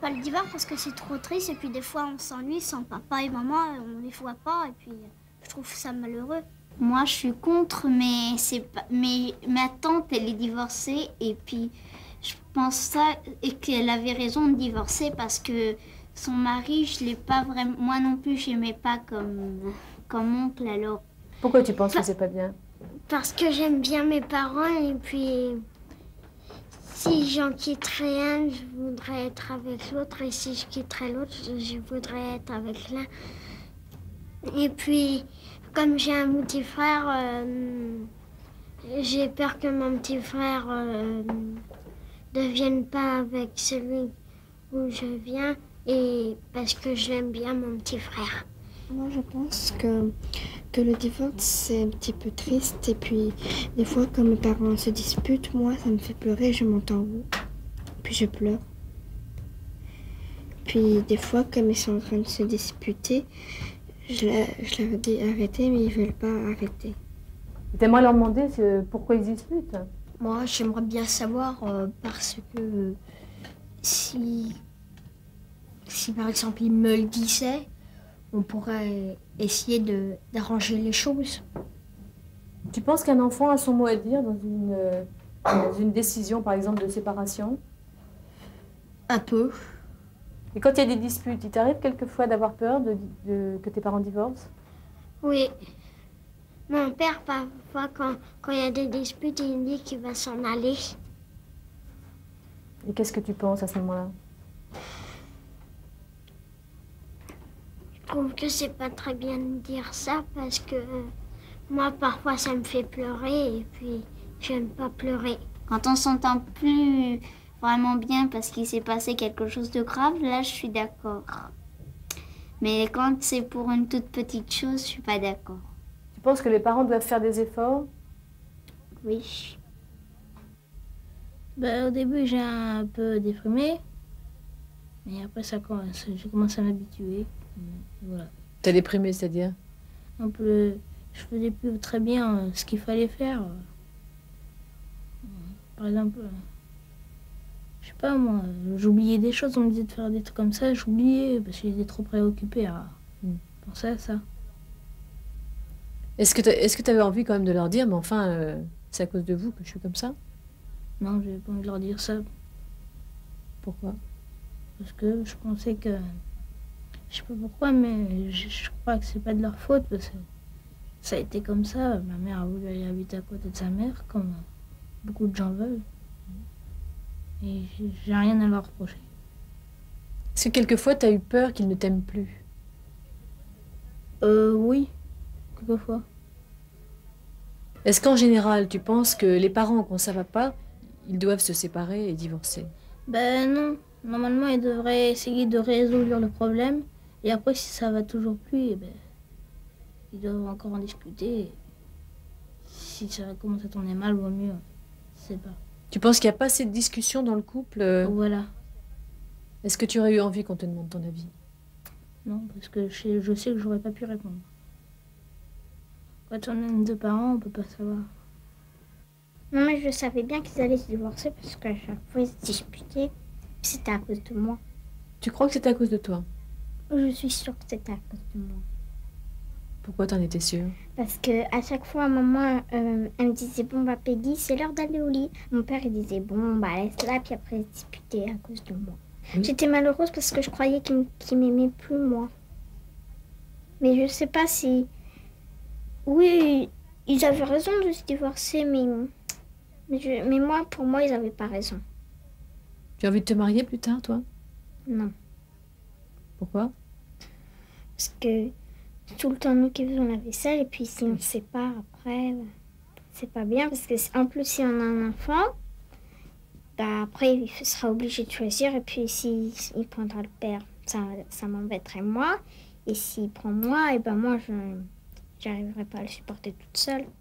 pas le divorce parce que c'est trop triste et puis des fois on s'ennuie sans papa et maman, on les voit pas et puis je trouve ça malheureux. Moi je suis contre mais c'est pas mais ma tante elle est divorcée et puis je pense ça et qu'elle avait raison de divorcer parce que son mari je l'ai pas vraiment moi non plus je l'aimais pas comme oncle alors. Pourquoi tu penses que c'est pas bien? Parce que j'aime bien mes parents et puis si j'en quitterais un, je voudrais être avec l'autre. Et si je quitterais l'autre, je voudrais être avec l'un. Et puis, comme j'ai un petit frère, j'ai peur que mon petit frère ne vienne pas avec celui où je viens. Et parce que j'aime bien mon petit frère. Moi, je pense que le divorce, c'est un petit peu triste. Et puis, des fois, quand mes parents se disputent, moi, ça me fait pleurer. Je monte en haut. Puis je pleure. Puis des fois, comme ils sont en train de se disputer, je leur dis arrêtez, mais ils veulent pas arrêter. T'aimerais leur demander pourquoi ils disputent? Moi, j'aimerais bien savoir parce que si par exemple ils me le disaient, on pourrait essayer d'arranger les choses. Tu penses qu'un enfant a son mot à dire dans une décision, par exemple, de séparation? Un peu. Et quand il y a des disputes, il t'arrive quelquefois d'avoir peur que tes parents divorcent? Oui. Mon père, parfois, quand il y a des disputes, il dit qu'il va s'en aller. Et qu'est-ce que tu penses à ce moment-là? Je trouve que c'est pas très bien de dire ça parce que moi, parfois, ça me fait pleurer et puis j'aime pas pleurer. Quand on s'entend plus vraiment bien parce qu'il s'est passé quelque chose de grave, là, je suis d'accord. Mais quand c'est pour une toute petite chose, je suis pas d'accord. Tu penses que les parents doivent faire des efforts? Oui. Au début, j'ai un peu déprimé. Mais après, j'ai commencé à m'habituer. Voilà. T'as déprimé, c'est-à-dire? Un peu, je faisais plus très bien ce qu'il fallait faire. Par exemple, je sais pas moi, j'oubliais des choses, on me disait de faire des trucs comme ça, j'oubliais parce que j'étais trop préoccupée à penser à ça. Est-ce que tu avais envie quand même de leur dire, mais enfin, c'est à cause de vous que je suis comme ça? Non, j'avais pas envie de leur dire ça. Pourquoi? Parce que je pensais que... Je sais pas pourquoi, mais je crois que c'est pas de leur faute, parce que ça a été comme ça. Ma mère a voulu aller habiter à côté de sa mère, comme beaucoup de gens veulent. Et j'ai rien à leur reprocher. Est-ce que quelquefois, tu as eu peur qu'ils ne t'aiment plus? Oui, quelquefois. Est-ce qu'en général, tu penses que les parents, quand ça va pas, ils doivent se séparer et divorcer? Non. Normalement, ils devraient essayer de résoudre le problème. Et après, si ça va toujours plus, ils doivent encore en discuter. Si ça commence à tourner mal, vaut mieux. Je sais pas. Tu penses qu'il n'y a pas assez de discussion dans le couple? Voilà. Est-ce que tu aurais eu envie qu'on te demande ton avis? Non, parce que je sais que j'aurais pas pu répondre. Quand on a deux parents, on peut pas savoir. Non, mais je savais bien qu'ils allaient se divorcer parce qu'à chaque fois, ils se disputaient. C'était à cause de moi. Tu crois que c'est à cause de toi? Je suis sûre que c'était à cause de moi. Pourquoi t'en étais sûre? Parce que à chaque fois, maman, elle me disait, bon, bah, Peggy, c'est l'heure d'aller au lit. Mon père, il disait, bon, bah, laisse-la, puis après, ils se disputaient à cause de moi. Oui. J'étais malheureuse parce que je croyais qu'il m'aimait plus, moi. Mais je sais pas si... Oui, ils avaient raison de se divorcer, mais moi, pour moi, ils avaient pas raison. Tu as envie de te marier plus tard, toi? Non. Pourquoi? Parce que tout le temps, nous qui faisons la vaisselle, et puis si on se sépare après, c'est pas bien. Parce que en plus, si on a un enfant, après, il sera obligé de choisir. Et puis, s'il prendra le père, ça m'embêterait moi. Et s'il prend moi, et moi, je n'arriverai pas à le supporter toute seule.